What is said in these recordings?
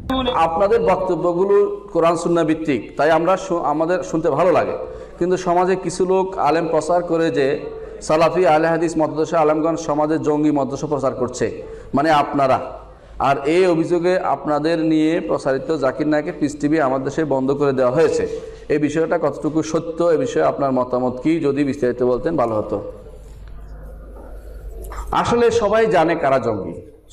আপনাদের বক্তব্যগুলো কোরআন সুন্নাহ ভিত্তিক, তাই আমাদের শুনতে ভালো লাগে। কিন্তু সমাজে কিছু লোক আলেম প্রচার করে যে সালাফি আহলে হাদিস মতাদর্শ আলেমগঞ্জ সমাজে জঙ্গি মতাদর্শ প্রচার করছে, মানে আপনারা। আর এই অভিযোগে আপনাদের নিয়ে প্রচারিত জাকির নায়কের পিস টিভি আমাদের দেশে বন্ধ করে দেওয়া হয়েছে। এই বিষয়টা কতটুকু সত্য, এ বিষয়ে আপনার মতামত কি, যদি বিস্তারিত বলতেন ভালো হতো। আসলে সবাই জানে কারা জঙ্গি,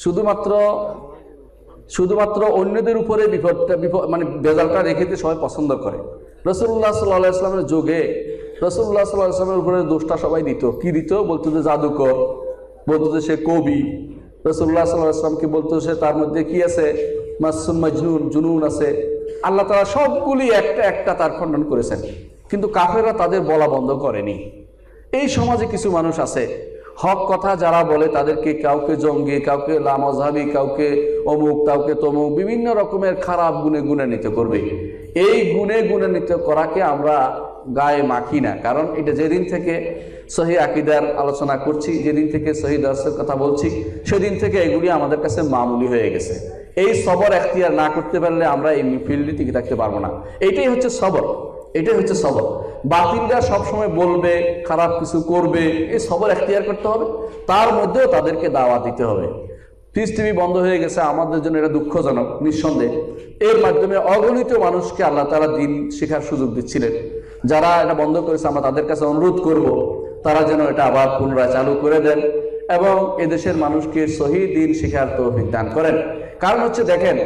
শুধুমাত্র অন্যদের উপরে মানে বেজালটা রেখে দিয়ে সবাই পছন্দ করে। রাসূলুল্লাহ সাল্লাল্লাহু আলাইহি ওয়াসাল্লামের যুগে রাসূলুল্লাহ সাল্লাল্লাহু আলাইহি ওয়াসাল্লামের উপরে দোষটা সবাই দিত। কি দিত? বলতো যে জাদুকর, বলতো যে সে কবি। রাসূলুল্লাহ সাল্লাল্লাহু আলাইহি ওয়াসাল্লামকে বলতো সে তার মধ্যে কি আছে, মাসুম মাজনুন, জুনুন আছে। আল্লাহ তাআলা সবগুলি একটা একটা তার খণ্ডন করেছেন, কিন্তু কাফেররা তাদের বলা বন্ধ করেনি। এই সমাজে কিছু মানুষ আছে, হক কথা যারা বলে তাদেরকে কাউকে জঙ্গি, কাউকে লামাজহাবি, কাউকে অমুক, কাউকে তমুক, বিভিন্ন রকমের খারাপ গুণে গুণান্বিত করবে। এই গুণে গুণান্বিত করাকে আমরা গায়ে মাখি না, কারণ এটা যেদিন থেকে সহি আকিদার আলোচনা করছি, যেদিন থেকে সহি দর্শের কথা বলছি, সেদিন থেকে এগুলি আমাদের কাছে মামুলি হয়ে গেছে। এই সবর এখতিয়ার না করতে পারলে আমরা এই ফিল্ডে টিকে থাকতে পারবো না। এটাই হচ্ছে সবর, এটাই হচ্ছে সবর। বাতিলরা সবসময় বলবে, খারাপ কিছু করবে, এই সবর এখতিয়ার করতে হবে, তার মধ্যেও তাদেরকে দাওয়াত দিতে হবে। পিস টিভি বন্ধ হয়ে গেছে, আমাদের জন্য এটা দুঃখজনক নিঃসন্দেহে। এর মাধ্যমে অগণিত মানুষকে আল্লাহ তাআলা দ্বীন শেখার সুযোগ দিচ্ছিলেন। যারা এটা বন্ধ করেছে, আমরা তাদের কাছে অনুরোধ করব তারা যেন এটা আবার পুনরায় চালু করে দেন এবং এদেশের মানুষকে সহি দ্বীন শেখার তৌফিক দান করেন। কারণ হচ্ছে দেখেন,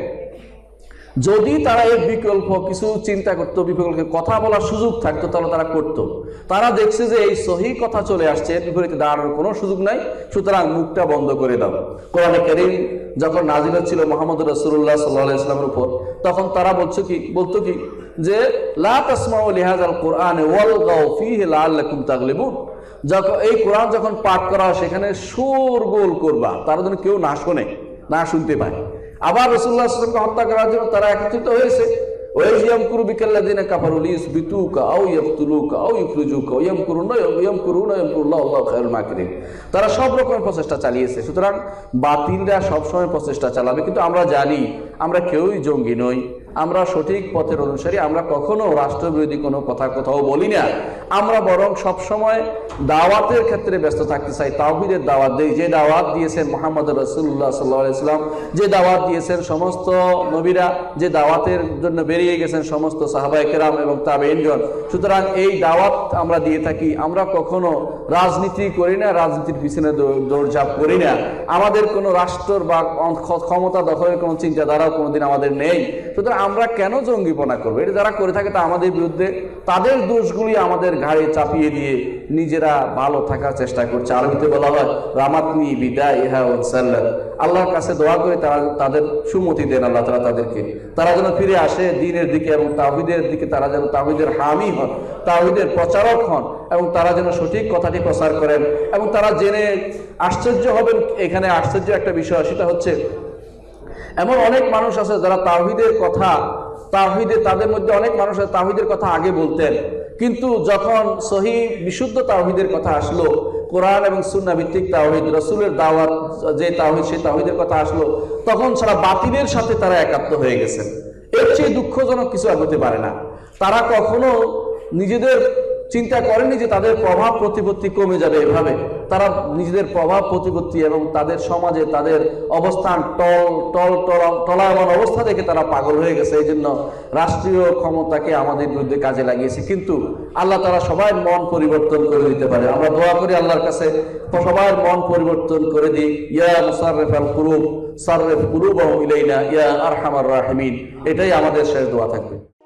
যদি তারা এর বিকল্প কিছু চিন্তা করতো, বিকল্প কথা বলার সুযোগ থাকতো, তাহলে তারা করতো। তারা দেখছে যে এই সহি কথা চলে আসছে, এর বিপরীতে দাঁড়ানোর কোনো সুযোগ নাই, সুতরাং মুখটা বন্ধ করে দাও। কোরআনে কারীম যখন নাযিল হচ্ছিল মুহাম্মদ রাসূলুল্লাহ সাল্লাল্লাহু আলাইহি ওয়াসাল্লামের উপর, তখন তারা বলতো কি যে লা তাসমাউ লিহাযাল কুরআনি ওয়ালগাউ ফীহি লাআল্লাকুম তাগলিবুন। যখন এই কোরআন যখন পাঠ করা হয় সেখানে শোরগোল করবা, তারা যেন কেউ না শোনে, না শুনতে পায়। আবার রাসূলুল্লাহ সাল্লাল্লাহু আলাইহি ওয়াসাল্লামকে হত্যা করার জন্য তারা একত্রিত হয়েছে। ওয়াইয়ামকুরু বিকাল্লাযিনা কাফারু লিইসবিতুকা আও ইয়াকতুলুকা আও ইখরিজুকা ওয়ায়ামকুরুনা ওয়ায়ামকুরুল্লাহু ওয়াল্লাহু খায়রুল মাকিরিন। তারা সব রকমের প্রচেষ্টা চালিয়েছে। সুতরাং বাতিলরা সবসময় প্রচেষ্টা চালাবে, কিন্তু আমরা জানি আমরা কেউই জঙ্গি নই, আমরা সঠিক পথের অনুসারী। আমরা কখনো রাষ্ট্রবিরোধী কোনো কথা কোথাও বলি না, আমরা বরং সবসময় দাওয়াতের ক্ষেত্রে ব্যস্ত থাকতে চাই, তাওহীদের দাওয়াত দেই। যে দাওয়াত দিয়েছেন মুহাম্মদ রাসূলুল্লাহ সাল্লাল্লাহু আলাইহি ওয়াসাল্লাম, যে দাওয়াত দিয়েছেন সমস্ত নবীরা, যে দাওয়াতের জন্য বেরিয়ে গেছেন সমস্ত সাহাবায়ে কেরাম এবং তাবেঈনগণ। সুতরাং এই দাওয়াত আমরা দিয়ে থাকি। আমরা কখনো রাজনীতি করি না, রাজনীতির পিছনে দৌড়ঝাঁপ করি না। আমাদের কোনো রাষ্ট্র বা ক্ষমতা দখলের কোনো চিন্তাধারাও কোনোদিন আমাদের নেই। সুতরাং আমরা কেন জঙ্গিপনা করবো? এটা যারা করে থাকে তা আমাদের বিরুদ্ধে, তাদের দোষগুলি আমাদের ঘাড়ে চাপিয়ে দিয়ে নিজেরা ভালো থাকার চেষ্টা করছে। আরবিতে বলা হয় রামাতনি বিদাইহা ওয়া সাল্লাত। আল্লাহর কাছে দোয়া করে তাদের সুমতি দেন আল্লাহ তাআলা তাদেরকে, তারা যেন ফিরে আসে দ্বীনের দিকে এবং তাওহীদের দিকে, তারা যেন তাওহীদের হামি হন, তাওহীদের প্রচারক হন এবং তারা যেন সঠিক কথাটি প্রচার করেন। এবং তারা জেনে আশ্চর্য হবেন, এখানে আশ্চর্য একটা বিষয়, সেটা হচ্ছে এমন অনেক মানুষ আছে যারা তাদের মধ্যে অনেক মানুষ আছে তাওহীদের কথা আগে বলতেন, কিন্তু যখন সহি বিশুদ্ধ তাওহীদের কথা আসলো, কোরআন এবং সুন্নাহ ভিত্তিক তাওহীদ, রাসূলের দাওয়াত যে তাওহীদ, সেই তাওহীদের কথা আসলো, তখন সারা বাতিলের সাথে তারা একাত্ম হয়ে গেছেন। এর চেয়ে দুঃখজনক কিছু আর হতে পারে না। তারা কখনো নিজেদের চিন্তা করেনি যে তাদের প্রভাব প্রতিপত্তি কমে যাবে এভাবে। তারা নিজেদের প্রভাব প্রতিপত্তি এবং তাদের সমাজে তাদের অবস্থান টলায়মান অবস্থা দেখে তারা পাগল হয়ে গেছে। এই জন্য রাষ্ট্রীয় ক্ষমতাকে আমাদের বিরুদ্ধে কাজে লাগিয়েছে। কিন্তু আল্লাহ তাআলা সবার মন পরিবর্তন করে দিতে পারে। আমরা দোয়া করি আল্লাহর কাছে সবার মন পরিবর্তন করে দিই। ইয়া মুসাররিফাল কুলুব সাররিফ কুলুবাহুম ইলাইনা ইয়া আরহামার রাহিমিন। এটাই আমাদের শেষ দোয়া থাকবে।